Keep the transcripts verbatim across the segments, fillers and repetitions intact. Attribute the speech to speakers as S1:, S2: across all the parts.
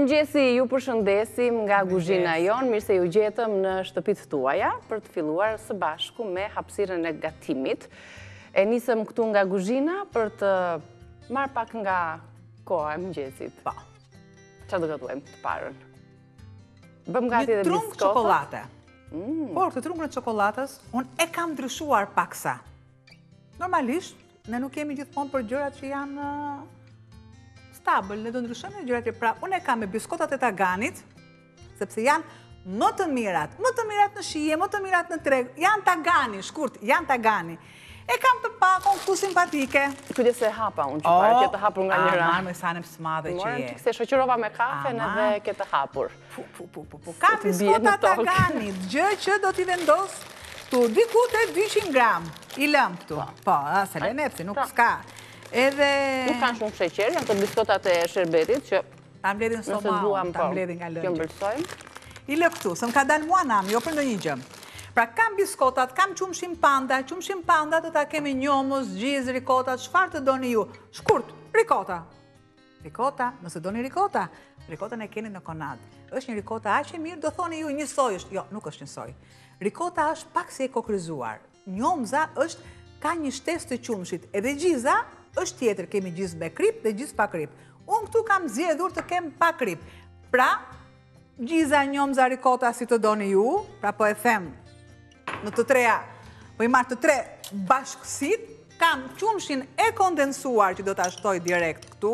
S1: Mirëmëngjesi, ju përshëndesim nga kuzhina jonë, mirë se ju gjetëm në shtëpit tuaja për të filluar së bashku me hapësirën e gatimit. E nisëm këtu nga kuzhina për të marrë pak nga koha e mëngjesit.
S2: Po.
S1: Qa do gatuajmë të parën? Bëm gati dhe
S2: Një trungë
S1: biskota.
S2: çokolate. Por këtë trungën e çokolatës, unë e kam ndryshuar paksa. Normalisht, ne nuk kemi gjithmonë për gjërat që janë stabël, ne do ndryshojmë gjërat që pra, unë e kam me biskotat e Taganit, sepse janë më të mirat, më të mirat në shije, më të mirat në treg, janë Tagani, shkurt, janë Tagani. E kam të pakon këtu simpatike.
S1: Kujde se hapa unë që parë, këtë hapur nga njëra.
S2: A, marë me sanem s'madhe që je.
S1: Se shoqërova me kafen edhe këtë hapur.
S2: Pu, pu, pu, pu, pu. Kam biskota Taganit, gjë që do t'i vendos tu diku të dyqind gram. I lëm këtu. Po, se le nepsi, nuk s'ka. Edhe...
S1: Nuk kanë shumë sheqer, janë të biskotat e sherbetit që
S2: ta mbledhin stomaun, ta mbledhin nga lëngjë.
S1: Kjo mbëlsojmë.
S2: I lë këtu, se më ka dalë mua nam, jo për ndonjë gjë. Pra kam biskotat, kam qumshim panda, qumshim panda të ta kemi njomës, gjiz, rikotat, çfarë të doni ju? Shkurt, rikota. Rikota, nëse doni rikota, rikotën e keni në konad. Është një rikota aq e mirë, do thoni ju një soj është. Jo, nuk është një soj. Rikota është pak si e kokryzuar. Njomza është ka një shtesë të qumshit. Edhe gjiza është tjetër, kemi gjiz me krip dhe gjiz pa krip. Unë këtu kam zgjedhur të kem pa krip. Pra, gjiza, njomza, rikota si të doni ju, pra po e them në të treja, po i marrë të tre bashkësit, kam qumshin e kondensuar që do të ashtoj direkt këtu,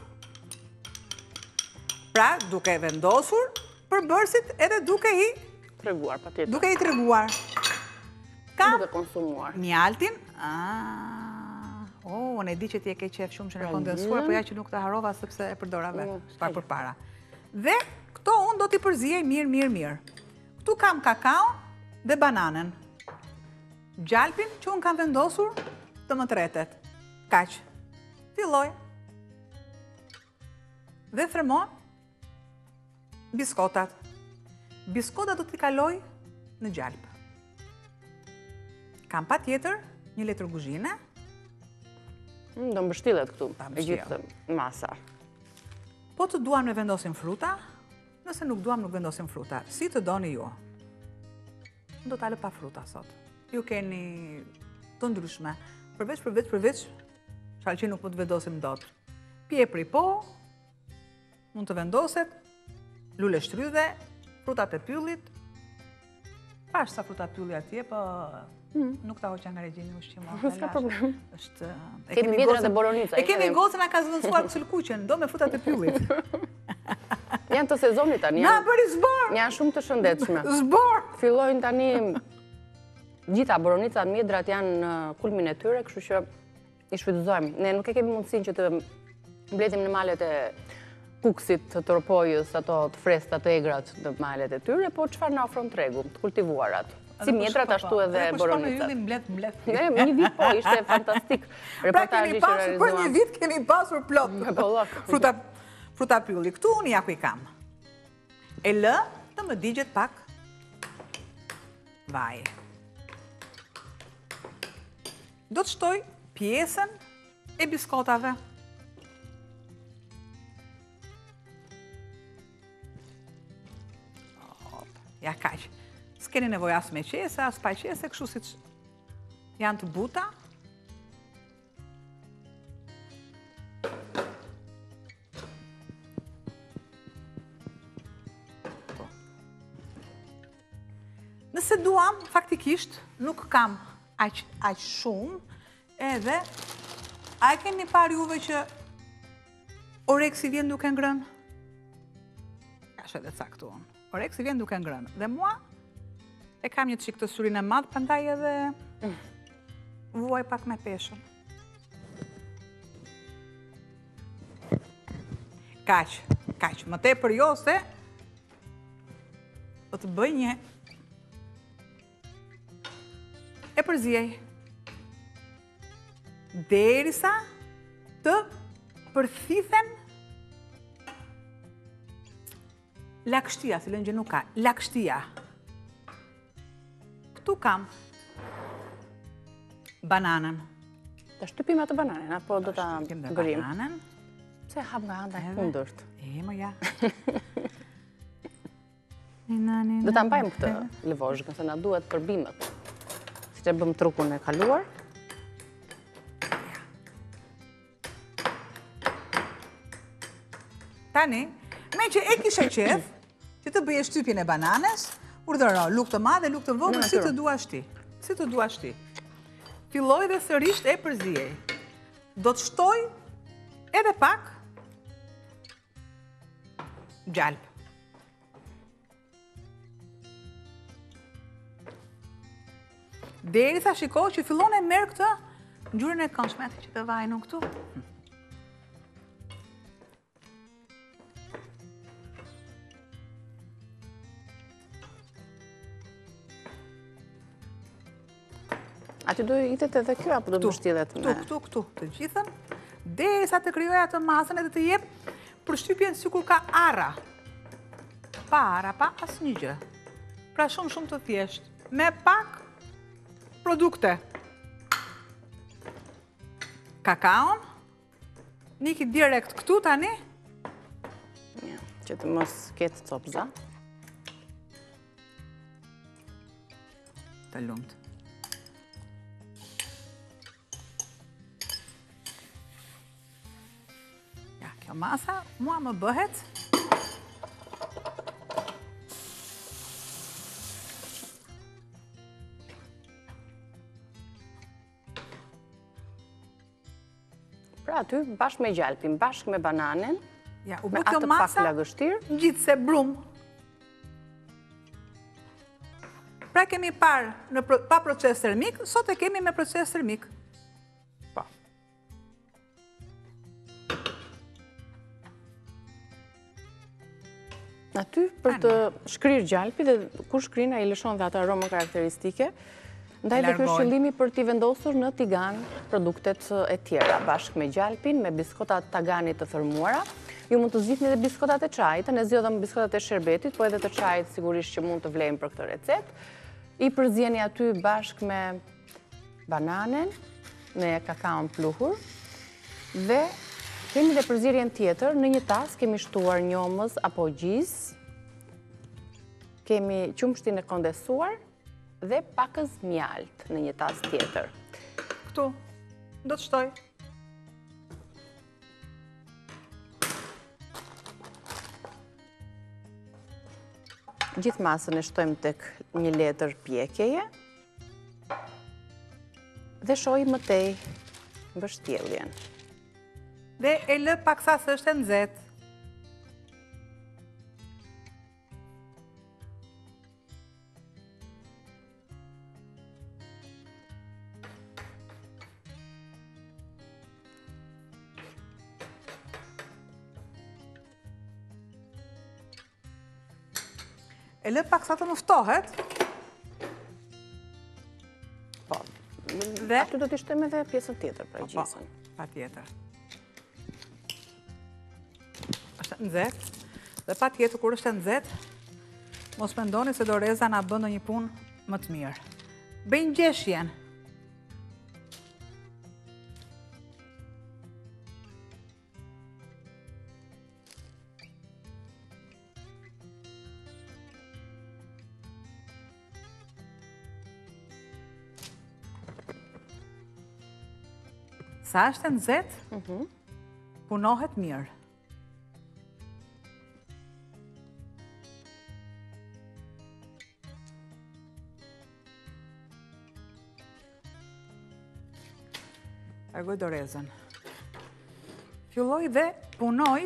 S2: pra duke vendosur për bërësit edhe duke i
S1: treguar, pa tjetër.
S2: Duke i treguar. Kam
S1: duke konsumuar.
S2: Mjaltin, o, unë e di që ti e ke qef qumshin e kondensuar, po ja që nuk të harova sepse e përdorave, pa për para. Dhe këto unë do t'i përzijej mirë, mirë, mirë. Këtu kam kakao dhe bananën. Gjalpin që unë kam vendosur të më tretet. Kaq. Filloj. Dhe thremoj biskotat. Biskotat do t'i kaloj në gjalp. Kam pa tjetër një letër kuzhine.
S1: Do mbështillet këtu, e gjithë masa.
S2: Po të duam me vendosim fruta, nëse nuk duam nuk vendosim fruta. Si të doni ju? Do t'alë pa fruta sot. Ju keni të ndryshme. Përveç, përveç, përveç, shalë që nuk mund të vendosim dot. Pjepri po, mund të vendoset, lule shtrydhe, frutat e pyllit, pash sa fruta pylli atje, po nuk ta hoqa nga regjimi ushqimor.
S1: S'ka problem.
S2: Kemi
S1: mjedra dhe boronica.
S2: E kemi gocën a ka zvëndsuar sëllkuqen, do me frutat e pyllit.
S1: Janë të sezonit tani.
S2: Na bëri zbor!
S1: Janë shumë të shëndetshme.
S2: Zbor!
S1: Fillojnë tani, gjitha boronica mjedrat janë në kulmin e tyre, kështu që i shfrytëzojmë. Ne nuk e kemi mundësinë që të mbledhim në malet e kuksit të tropojës, ato të freskëta të egrat në malet e tyre, po çfarë na ofron tregu, të kultivuarat. Si mjedrat ashtu edhe boronicat.
S2: mbledh, mbledh.
S1: Ne, një vit po, ishte fantastik.
S2: Pra kemi pasur, për një vit kemi pasur plot. Fruta Fruta pylli, këtu unë ja ku i kam. E lë të më digjet pak vaj. Do të shtoj pjesën e biskotave. Ja kaq. S'keni nevojë as me qese, as pa qese, kështu siç janë të buta. Nëse duam, faktikisht, nuk kam aq shumë, edhe, a e keni parë juve që oreksi vjen duke ngrënë? Ka shë edhe caktu unë. Oreksi vjen duke ngrënë. Dhe mua, e kam një qikë të syrin e madhë, prandaj edhe vuaj pak me peshën. Kaq, kaq. Më tepër jo se do të bëj një e përzijej. Derisa të përthithen lakështia, si lënë gjë nuk ka, lakështia. Këtu kam bananën.
S1: Ta shtypim atë bananën, apo do ta gërim?
S2: Bananën.
S1: Se hap nga anda e kundërt.
S2: E, më ja.
S1: Do ta mbajmë këtë lëvozhkën, se na duhet për bimët. Siç e bëm trukun e kaluar.
S2: Tani, me që e kishe qef, që të bëje shtypjen e bananes, urdhëro luk të madhe, luk të vogël, si të duash ti. Si të duash ti. Filloj dhe sërisht e përzijej. Do të shtoj edhe pak gjalp. Deri sa shiko që fillon e merr këtë ngjyrën e këndshme atë që të vajnë këtu.
S1: Ati do itet edhe kjo, apo do të mbështjellet me...
S2: Këtu, këtu, këtu, të gjithën, derisa të krijoj atë masën edhe të jep përshtypjen sikur ka arra. Pa arra, pa asnjë gjë. Pra shumë shumë të thjesht, me pak produkte. Kakaon, niki direkt këtu tani.
S1: Ja, që të mos ketë copza.
S2: Të lumt. Kjo masa, mua më bëhet
S1: pra aty bashkë me gjalpin, bashkë me bananen,
S2: ja, u
S1: me
S2: bë kjo
S1: atë pak
S2: masa
S1: lagështir.
S2: gjithse brum. Pra kemi parë në pro, pa proces termik, sot e kemi me proces termik.
S1: Aty për të shkrirë gjalpi dhe kur shkrin a i lëshon dhe atë aromën karakteristike, ndaj dhe kjo shqillimi për t'i vendosur në tigan produktet e tjera, bashkë me gjalpin, me biskotat taganit të thërmuara. Ju mund të zgjidhni edhe biskotat e çajit, ne zgjodhëm biskotat e sherbetit, po edhe të çajit sigurisht që mund të vlejmë për këtë recet. I përzjeni aty bashkë me bananen, me kakaon pluhur dhe kemi dhe përzierjen tjetër, në një tas kemi shtuar njomës apo gjis, kemi qumshtin e kondensuar dhe pakës mjalt në një tas tjetër.
S2: Këtu, do të shtoj.
S1: Gjithë masën e shtojmë tek një letër pjekjeje dhe shoj mëtej mbështjelljen.
S2: Dhe e lë paksa së është e nxehtë. E lë paksa të mëftohet.
S1: Po,
S2: dhe
S1: aty do t'i shtojmë edhe pjesën tjetër për gjisën.
S2: Pa tjetër. Është nxehtë, dhe pa tjetër kur është nxehtë, mos mendoni se Doreza na bën ndonjë punë më të mirë. Bëjnë gjeshjen. Sa është nxehtë, punohet mirë. Largoj Dorezën. Filloj dhe punoj.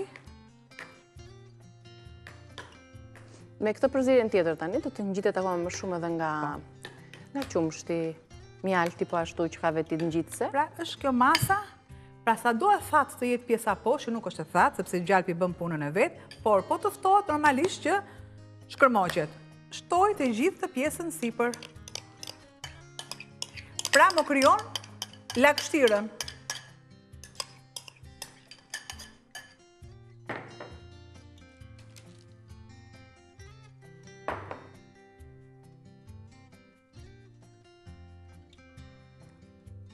S1: Me këtë përzierjen tjetër tani, do të ngjitet akoma më shumë edhe nga nga qumshti, mjalti po ashtu që ka vetit ngjitse.
S2: Pra është kjo masa, pra sa do e thatë të jetë pjesa poshtë, nuk është e thatë, sepse gjalpi bën punën e vet, por po të ftohet normalisht që shkërmoqet. Shtoj të gjithë të pjesën sipër. Pra më krijon lagështirën.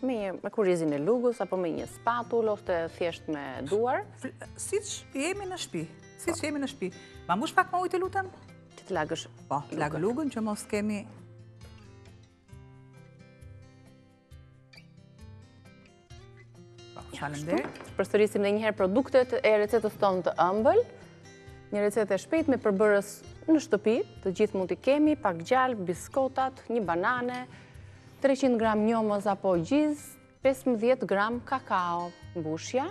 S1: Me, një, me kurizin e lugës, apo me një spatull, ose thjesht me duar.
S2: Siç jemi në shtëpi. Siç jemi në shtëpi. Ma mbush pak me ujë të lutem?
S1: Që të lagësh.
S2: Po, të lagë lugën që mos kemi. Po, faleminderit.
S1: Përsërisim edhe një herë produktet e recetës tonë të ëmbël. Një recetë e shpejtë me përbërës në shtëpi, të gjithë mund t'i kemi, pak gjalp, biskotat, një banane, treqind gram njomës apo gjiz, pesëmbëdhjetë gram kakao, mbushja,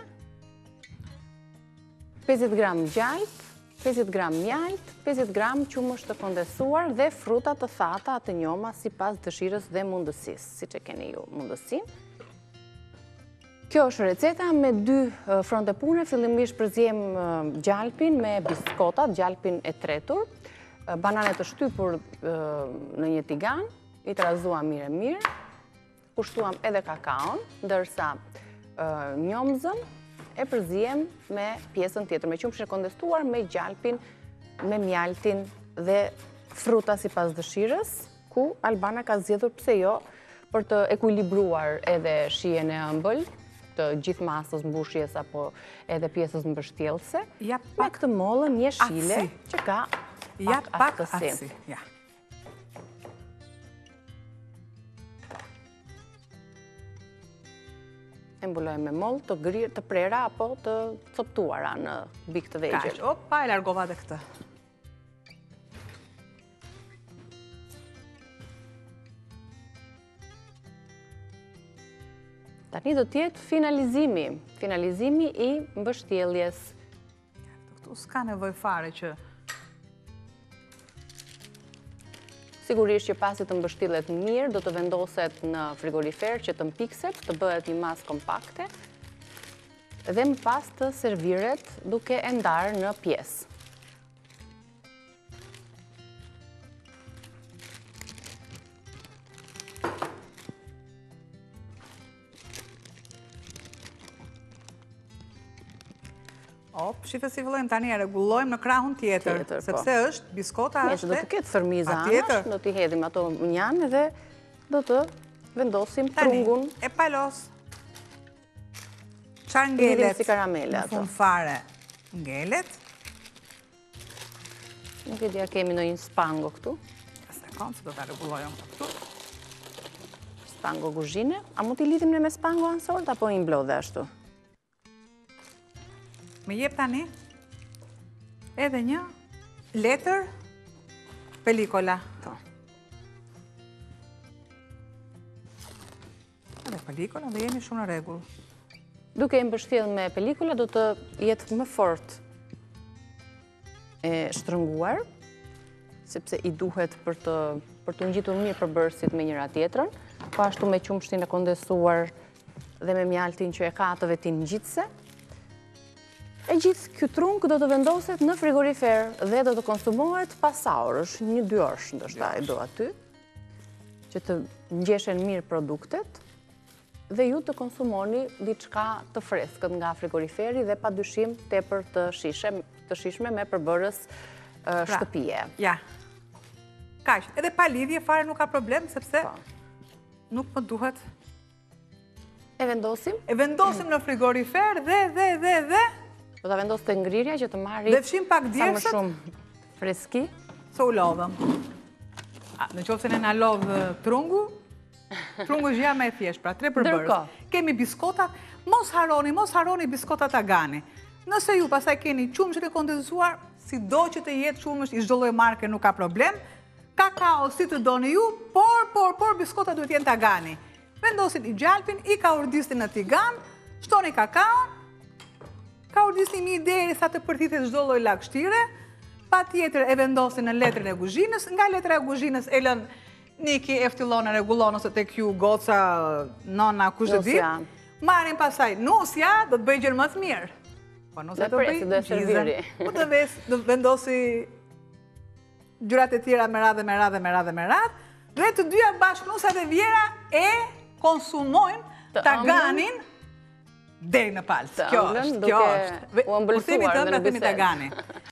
S1: pesëdhjetë gram gjalp, pesëdhjetë gram mjalt, pesëdhjetë gram qumësht të kondensuar dhe fruta të thata të njoma sipas dëshirës dhe mundësisë, siç e keni ju mundësinë. Kjo është receta me dy fronte pune. Fillimisht përziem gjalpin me biskotat, gjalpin e tretur, bananet të shtypur në një tigan, i trazuam mirë e mirë, kushtuam edhe kakaon, ndërsa njomzën e përziem me pjesën tjetër, me qumshin e kondensuar, me gjalpin, me mjaltin dhe fruta sipas dëshirës, ku Albana ka zgjedhur pse jo për të ekuilibruar edhe shijen e ëmbël të gjithë masës mbushjes apo edhe pjesës mbështjellëse, me këtë mollën jeshile që ka pak aftësi.
S2: Ja.
S1: E mbulojmë me mollë të grirë, të prera apo të coptuara në bik të vegjël.
S2: Kaq, opa, e largova dhe këtë.
S1: Tani do tjetë finalizimi, finalizimi i mbështjelljes.
S2: Këtu s'ka nevoj fare që...
S1: Sigurisht që pasi të mbështillet mirë, do të vendoset në frigorifer që të mpikset, të bëhet një masë kompakte, dhe më pas të serviret duke e ndarë në pjesë.
S2: Op, shife si vëllojmë tani e regullojmë në krahun tjetër, sepse është, biskota është...
S1: Me që do të ketë fërmiza anash, do t'i hedhim ato njanë dhe do të vendosim trungun.
S2: E palos. Qarë ngelet
S1: në
S2: fund fare ngelet.
S1: Nuk e dhja kemi në një spango këtu.
S2: Së konë, se do t'a regullojmë këtu.
S1: Spango guzhine. A mund t'i lidhim në me spango ansort, apo i mblodhe ashtu?
S2: Me jep tani edhe një letër pelikola. Edhe pelikola dhe jemi shumë në regull.
S1: Duke e mbështjellë me pelikola do të jetë më fort e shtrënguar, sepse i duhet për të, për të ngjitur mirë përbërësit me njëra tjetrën, po ashtu me qumshtin e kondensuar dhe me mjaltin që e ka të vetin ngjitse. E gjithë kjo trung do të vendoset në frigorifer dhe do të konsumohet pasaurësh, një dy orësh ndoshta e do aty, që të ngjeshen mirë produktet dhe ju të konsumoni diçka të freskët nga frigoriferi dhe padyshim tepër të shishme, të shishme me përbërës shtëpie.
S2: Ja. Kaq, edhe pa lidhje fare nuk ka problem sepse nuk më duhet.
S1: E vendosim?
S2: E vendosim në frigorifer dhe dhe dhe dhe
S1: do të vendosë të ngrirja që të marri
S2: dhe fshim pak djersët
S1: sa më shumë freski.
S2: Se u lodhëm. Në qoftë se ne na lodh trungu, trungu është gjëja më e thjeshtë, pra tre përbërës. Kemi biskotat, mos harroni, mos harroni biskotat Agani. Nëse ju pastaj keni qumësht e kondensuar, sido që të jetë qumësht i çdo lloj marke nuk ka problem. Kakao si të doni ju, por por por biskotat duhet jenë Agani. Vendosin i gjalpin, i kaurdistin në tigan, shtoni kakaon. Ka urdisni një deri sa të përthithet çdo lloj lagështire, pa tjetër e vendosin në letrën e kuzhinës, nga letra e kuzhinës e lën Niki e fillon e regullon ose tek ju goca, nona, kush e di. Marrin pasaj nusja, do të bëj gjën më të mirë. Po nusja do bëj gjizën. Po të ves, do të vendosi gjërat e tjera me radhë, me radhë, me radhë, me radhë, dhe të dyja bashkë nusat e vjera e konsumojmë taganin deri në palës. Kjo është, kjo është.
S1: U ëmbëlsuar dhe në
S2: bisedë.